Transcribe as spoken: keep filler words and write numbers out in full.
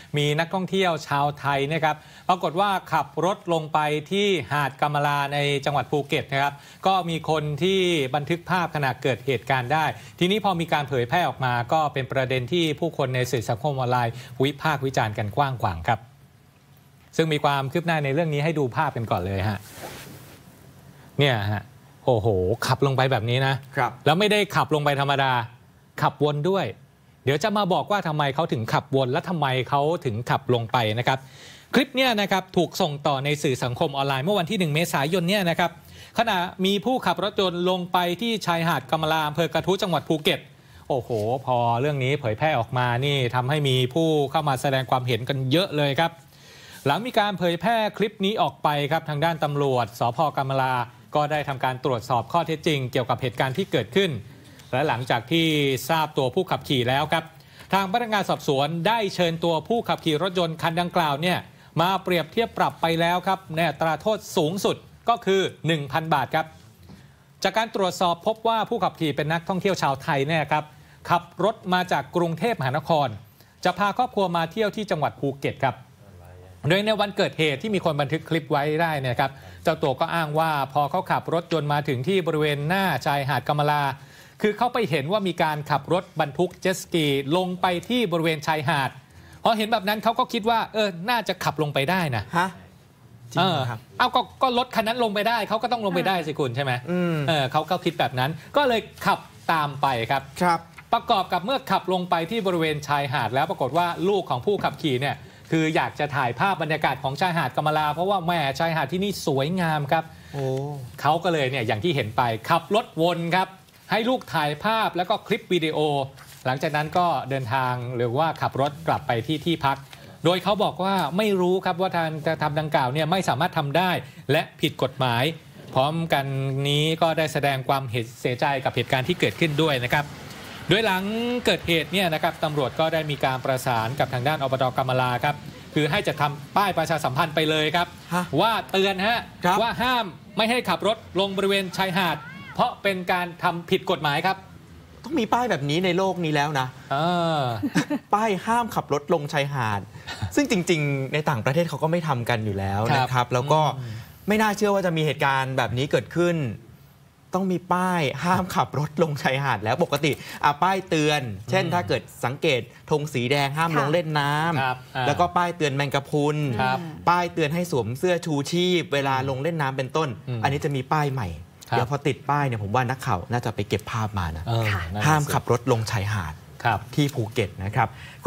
มีนักท่องเที่ยวชาวไทยนะครับปรากฏว่าขับรถลงไปที่หาดกำมะลาในจังหวัดภูเก็ตนะครับก็มีคนที่บันทึกภาพขณะเกิดเหตุการณ์ได้ทีนี้พอมีการเผยแพร่ออกมาก็เป็นประเด็นที่ผู้คนในสื่อสังคมออนไลน์วิพากษ์วิจารณ์กันกว้างขวางครับซึ่งมีความคืบหน้าในเรื่องนี้ให้ดูภาพกันก่อนเลยฮะเนี่ยฮะโอ้โหขับลงไปแบบนี้นะครับแล้วไม่ได้ขับลงไปธรรมดาขับวนด้วยเดี๋ยวจะมาบอกว่าทำไมเขาถึงขับวนและทำไมเขาถึงขับลงไปนะครับคลิปเนี้ยนะครับถูกส่งต่อในสื่อสังคมออนไลน์เมื่อวันที่หนึ่งเมษายนเนี่ยนะครับขณะมีผู้ขับรถยนต์ลงไปที่ชายหาดกำมะลาอำเภอกระทู้จังหวัดภูเก็ตโอ้โหพอเรื่องนี้เผยแพร่ออกมานี่ทำให้มีผู้เข้ามาแสดงความเห็นกันเยอะเลยครับหลังมีการเผยแพร่คลิปนี้ออกไปครับทางด้านตำรวจสภ.กำมะลาก็ได้ทำการตรวจสอบข้อเท็จจริงเกี่ยวกับเหตุการณ์ที่เกิดขึ้นและหลังจากที่ทราบตัวผู้ขับขี่แล้วครับทางพนักงานสอบสวนได้เชิญตัวผู้ขับขี่รถยนต์คันดังกล่าวเนี่ยมาเปรียบเทียบปรับไปแล้วครับในอัตราโทษสูงสุดก็คือ หนึ่งพัน บาทครับจากการตรวจสอบพบว่าผู้ขับขี่เป็นนักท่องเที่ยวชาวไทยเนี่ยครับขับรถมาจากกรุงเทพมหานครจะพาครอบครัวมาเที่ยวที่จังหวัดภูเก็ตครับโดยในวันเกิดเหตุที่มีคนบันทึกคลิปไว้ได้นะครับเจ้าตัวก็อ้างว่าพอเขาขับรถยนต์มาถึงที่บริเวณหน้าชายหาดกำมะลาคือเขาไปเห็นว่ามีการขับรถบรรทุกเจ็ตสกีลงไปที่บริเวณชายหาดพอเห็นแบบนั้นเขาก็คิดว่าเออน่าจะขับลงไปได้นะฮะจริงครับเอาก็ก็รถคันนั้นลงไปได้เขาก็ต้องลงไปได้สิคุณใช่ไหมเออเขาก็คิดแบบนั้นก็เลยขับตามไปครับครับประกอบกับเมื่อขับลงไปที่บริเวณชายหาดแล้วปรากฏว่าลูกของผู้ขับขี่เนี่ยคืออยากจะถ่ายภาพบรรยากาศของชายหาดกำมะลาเพราะว่าแม่ชายหาดที่นี่สวยงามครับโอ้เขาก็เลยเนี่ยอย่างที่เห็นไปขับรถวนครับให้ลูกถ่ายภาพแล้วก็คลิปวิดีโอหลังจากนั้นก็เดินทางหรือว่าขับรถกลับไปที่ที่พักโดยเขาบอกว่าไม่รู้ครับว่าทางจะทำดังกล่าวเนี่ยไม่สามารถทำได้และผิดกฎหมายพร้อมกันนี้ก็ได้แสดงความเสียใจกับเหตุการณ์ที่เกิดขึ้นด้วยนะครับโดยหลังเกิดเหตุเนี่ยนะครับตำรวจก็ได้มีการประสานกับทางด้านอบต.กำมะลาครับคือให้จะทำป้ายประชาสัมพันธ์ไปเลยครับว่าเตือนฮะว่าห้ามไม่ให้ขับรถลงบริเวณชายหาดเพราะเป็นการทำผิดกฎหมายครับต้องมีป้ายแบบนี้ในโลกนี้แล้วนะป้ายห้ามขับรถลงชายหาดซึ่งจริงๆในต่างประเทศเขาก็ไม่ทำกันอยู่แล้วนะครับแล้วก็ไม่น่าเชื่อว่าจะมีเหตุการณ์แบบนี้เกิดขึ้นต้องมีป้ายห้ามขับรถลงชายหาดแล้วปกติอ่ะป้ายเตือนเช่นถ้าเกิดสังเกตธงสีแดงห้ามลงเล่นน้ำแล้วก็ป้ายเตือนแมงกะพรุนป้ายเตือนให้สวมเสื้อชูชีพเวลาลงเล่นน้ำเป็นต้นอันนี้จะมีป้ายใหม่เดี๋ยวพอติดป้ายเนี่ยผมว่านักข่าวน่าจะไปเก็บภาพมานะห้ามขับรถลงชายหาดที่ภูเก็ตนะครับ